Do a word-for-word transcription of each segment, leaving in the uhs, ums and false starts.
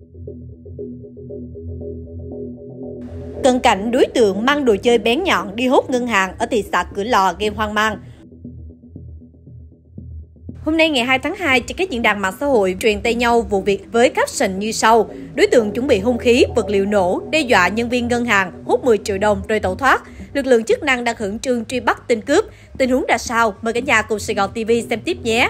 Cận cảnh đối tượng mang đồ chơi bén nhọn đi hốt ngân hàng ở thị xã Cửa Lò gây hoang mang. Hôm nay ngày hai tháng hai, trên các diễn đàn mạng xã hội truyền tay nhau vụ việc với caption như sau: đối tượng chuẩn bị hung khí, vật liệu nổ, đe dọa nhân viên ngân hàng, hút mười triệu đồng rồi tẩu thoát. Lực lượng chức năng đang khẩn trương truy bắt tên cướp. Tình huống ra sao? Mời cả nhà cùng Sài Gòn ti vi xem tiếp nhé!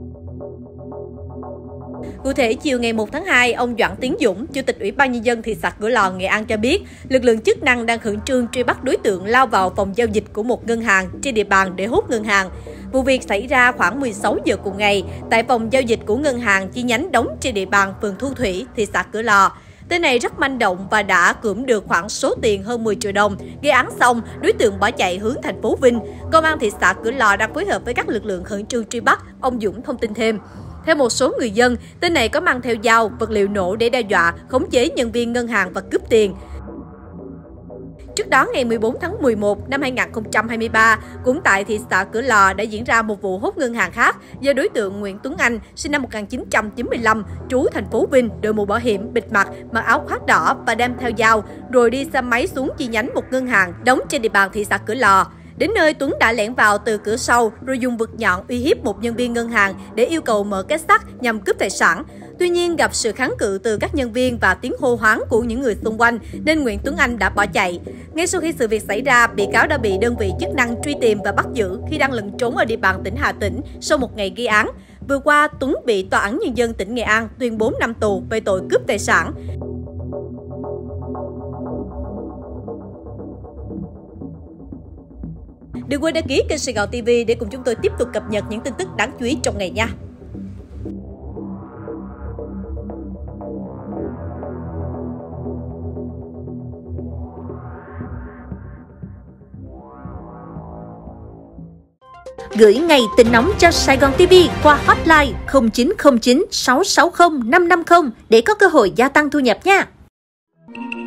Cụ thể, chiều ngày một tháng hai, ông Doãn Tiến Dũng, Chủ tịch Ủy ban Nhân dân thị xã Cửa Lò, Nghệ An cho biết, lực lượng chức năng đang khẩn trương truy bắt đối tượng lao vào phòng giao dịch của một ngân hàng trên địa bàn để hút ngân hàng. Vụ việc xảy ra khoảng mười sáu giờ cùng ngày tại phòng giao dịch của ngân hàng chi nhánh đóng trên địa bàn phường Thu Thủy, thị xã Cửa Lò. Tên này rất manh động và đã cưỡng được khoảng số tiền hơn mười triệu đồng. Gây án xong, đối tượng bỏ chạy hướng thành phố Vinh. Công an thị xã Cửa Lò đang phối hợp với các lực lượng khẩn trương truy bắt. Ông Dũng thông tin thêm. Theo một số người dân, tên này có mang theo dao, vật liệu nổ để đe dọa, khống chế nhân viên ngân hàng và cướp tiền. Trước đó, ngày mười bốn tháng mười một năm hai nghìn không trăm hai mươi ba, cũng tại thị xã Cửa Lò đã diễn ra một vụ hốt ngân hàng khác do đối tượng Nguyễn Tuấn Anh, sinh năm một nghìn chín trăm chín mươi lăm, trú thành phố Vinh, đội mũ bảo hiểm, bịt mặt, mặc áo khoác đỏ và đem theo dao, rồi đi xe máy xuống chi nhánh một ngân hàng đóng trên địa bàn thị xã Cửa Lò. Đến nơi, Tuấn đã lẻn vào từ cửa sau rồi dùng vật nhọn uy hiếp một nhân viên ngân hàng để yêu cầu mở két sắt nhằm cướp tài sản. Tuy nhiên, gặp sự kháng cự từ các nhân viên và tiếng hô hoán của những người xung quanh nên Nguyễn Tuấn Anh đã bỏ chạy. Ngay sau khi sự việc xảy ra, bị cáo đã bị đơn vị chức năng truy tìm và bắt giữ khi đang lẩn trốn ở địa bàn tỉnh Hà Tĩnh sau một ngày gây án. Vừa qua, Tuấn bị Tòa án Nhân dân tỉnh Nghệ An tuyên bốn năm tù về tội cướp tài sản. Đừng quên đăng ký kênh Sài Gòn ti vi để cùng chúng tôi tiếp tục cập nhật những tin tức đáng chú ý trong ngày nha! Gửi ngay tin nóng cho Sài Gòn ti vi qua hotline không chín không chín sáu sáu không năm năm không để có cơ hội gia tăng thu nhập nha!